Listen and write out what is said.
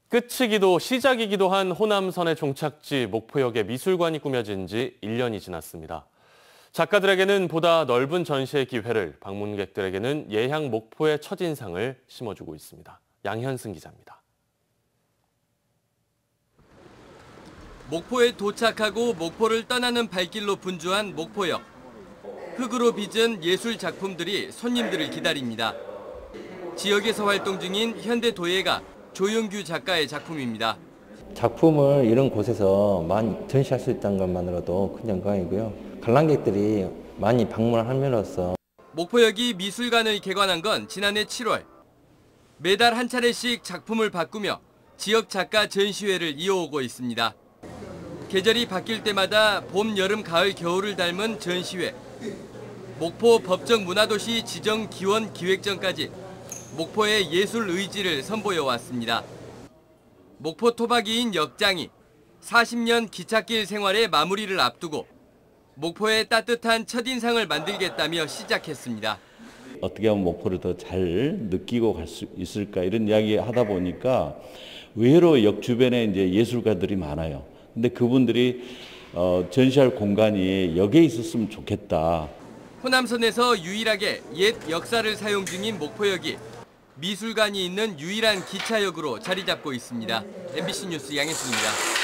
끝이기도 시작이기도 한 호남선의 종착지 목포역에 미술관이 꾸며진 지 1년이 지났습니다. 작가들에게는 보다 넓은 전시의 기회를, 방문객들에게는 예향 목포의 첫인상을 심어주고 있습니다. 양현승 기자입니다. 목포에 도착하고 목포를 떠나는 발길로 분주한 목포역. 흙으로 빚은 예술 작품들이 손님들을 기다립니다. 지역에서 활동 중인 현대도예가 조용규 작가의 작품입니다. 작품을 이런 곳에서 많이 전시할 수 있다는 것만으로도 큰 영광이고요. 관람객들이 많이 방문함으로써 목포역이 미술관을 개관한 건 지난해 7월. 매달 한 차례씩 작품을 바꾸며 지역 작가 전시회를 이어오고 있습니다. 계절이 바뀔 때마다 봄, 여름, 가을, 겨울을 닮은 전시회. 목포 법정문화도시 지정 기원 기획전까지 목포의 예술 의지를 선보여 왔습니다. 목포 토박이인 역장이 40년 기찻길 생활의 마무리를 앞두고 목포의 따뜻한 첫인상을 만들겠다며 시작했습니다. 어떻게 하면 목포를 더 잘 느끼고 갈 수 있을까 이런 이야기 하다 보니까 의외로 역 주변에 이제 예술가들이 많아요. 근데 그분들이 전시할 공간이 역에 있었으면 좋겠다. 호남선에서 유일하게 옛 역사를 사용 중인 목포역이 미술관이 있는 유일한 기차역으로 자리 잡고 있습니다. MBC 뉴스 양혜승입니다.